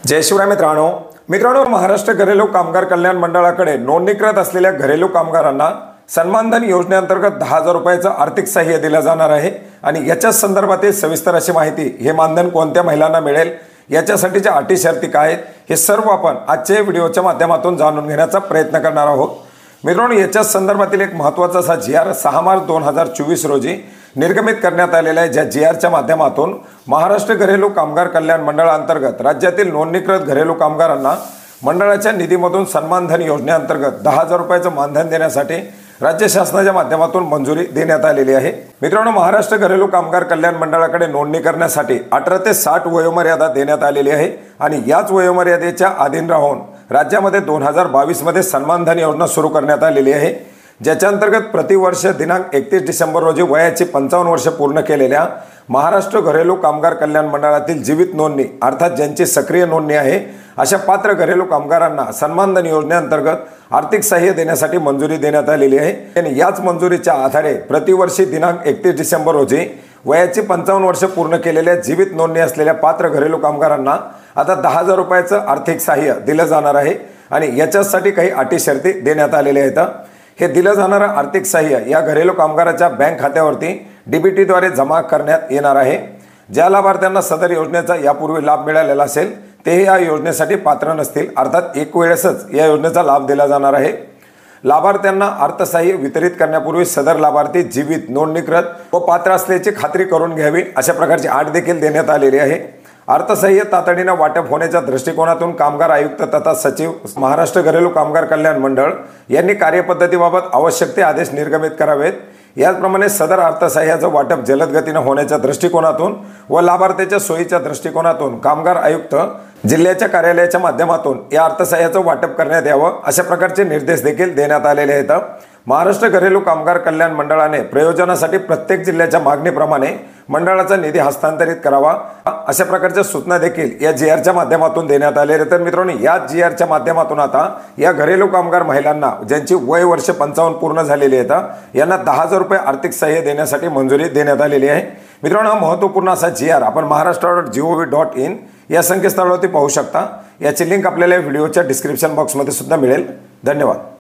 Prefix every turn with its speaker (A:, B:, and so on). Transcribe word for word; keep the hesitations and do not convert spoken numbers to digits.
A: जय शिवराय मित्रांनो मित्रांनो महाराष्ट्र घरेलू कामगार कल्याण मंडळाकडे नोंदणीकृत असलेल्या घरेलू कामगारांना सन्मानधन योजनेअंतर्गत दहा हजार रुपयाचं आर्थिक सहाय्य दिलं जाणार आहे आणि याच्या संदर्भातील सविस्तर अशी माहिती, हे मानधन कोणत्या महिलांना मिळेल, याच्यासाठीच्या अटी शर्ती काय आहेत, हे सर्व आपण आजच्या व्हिडिओच्या माध्यमातून जाणून घेण्याचा प्रयत्न करणार आहोत। मित्रांनो, याच्या संदर्भातील एक महत्त्वाचा असा जी आर सहा मार्च दोन हजार चोवीस रोजी निर्गमित करण्यात आलेला आहे, ज्या जी आरच्या माध्यमातून महाराष्ट्र घरेलू कामगार कल्याण मंडळाअंतर्गत राज्यातील नोंदणीकृत घरेलू कामगारांना मंडळाच्या निधीमधून सन्मानधन योजनेअंतर्गत दहा हजार रुपयाचं मानधन देण्यासाठी राज्य शासनाच्या माध्यमातून मंजुरी देण्यात आलेली आहे। मित्रांनो, महाराष्ट्र घरेलू कामगार कल्याण मंडळाकडे नोंदणी करण्यासाठी अठरा ते साठ वयोमर्यादा देण्यात आलेली आहे आणि याच वयोमर्यादेच्या अधीन राहून राज्यामध्ये दोन हजार बावीस मध्ये सन्मानधन योजना सुरू करण्यात आलेली आहे, ज्याच्या अंतर्गत प्रतिवर्ष दिनांक एकतीस डिसेंबर रोजी वयाची पंचावन्न वर्ष पूर्ण केलेल्या महाराष्ट्र घरेलू कामगार कल्याण मंडळातील जीवित नोंदणी अर्थात ज्यांची सक्रिय नोंदणी आहे अशा पात्र घरेलू कामगारांना सन्मानधन योजनेअंतर्गत आर्थिक सहाय्य देण्यासाठी मंजुरी देण्यात आलेली आहे आणि याच मंजुरीच्या आधारे प्रतिवर्षी दिनांक एकतीस डिसेंबर रोजी वयाची पंचावन्न वर्ष पूर्ण केलेल्या जीवित नोंदणी असलेल्या पात्र घरेलू कामगारांना आता दहा हजार रुपयाचं आर्थिक सहाय्य दिलं जाणार आहे आणि याच्यासाठी काही अटी शर्ती देण्यात आलेल्या आहेत। हे दिलं जाणारं आर्थिक सहाय्य या घरेलू कामगाराच्या बँक खात्यावरती डीबीटीद्वारे जमा करण्यात येणार आहे। ज्या लाभार्थ्यांना सदर योजनेचा यापूर्वी लाभ मिळालेला असेल ते या योजनेसाठी पात्र नसतील, अर्थात एक वेळेसच या योजनेचा लाभ दिला जाणार आहे। लाभार्थ्यांना अर्थसहाय्य वितरित करण्यापूर्वी सदर लाभार्थी जीवित, नोंदणीकृत व पात्र असल्याची खात्री करून घ्यावी अशा प्रकारची अट देखील देण्यात आलेली आहे। अर्थसहाय्य तातडीने वाटप होण्याच्या दृष्टिकोनातून कामगार आयुक्त तथा सचिव महाराष्ट्र घरेलू कामगार कल्याण मंडळ यांनी कार्यपद्धतीबाबत आवश्यक ते आदेश निर्गमित करावेत। याचप्रमाणे सदर अर्थसहाय्याचं वाटप जलद गतीने होण्याच्या दृष्टिकोनातून व लाभार्थ्याच्या सोयीच्या दृष्टिकोनातून कामगार आयुक्त जिल्ह्याच्या कार्यालयाच्या माध्यमातून या अर्थसहाय्याचं वाटप करण्यात यावं अशा प्रकारचे निर्देश देखील देण्यात आलेले आहेत। महाराष्ट्र घरेलू कामगार कल्याण मंडळाने प्रयोजनासाठी प्रत्येक जिल्ह्याच्या मागणीप्रमाणे मंडळाचा निधी हस्तांतरित करावा अशा प्रकारच्या सूचना देखील या जी आरच्या माध्यमातून देण्यात आलेल्या आहेत। तर मित्रांनो, या जी आरच्या माध्यमातून आता या घरेलू कामगार महिलांना ज्यांची वय वर्ष पंचावन्न पूर्ण झालेली आहेत यांना दहा हजार रुपये आर्थिक सहाय्य देण्यासाठी मंजुरी देण्यात आलेली आहे। मित्रांनो, हा महत्त्वपूर्ण असा जी आर आपण Maharashtra dot G O V dot in या संकेतस्थळावरती पाहू शकता। याची लिंक आपल्याला व्हिडिओच्या डिस्क्रिप्शन बॉक्समध्ये सुद्धा मिळेल। धन्यवाद।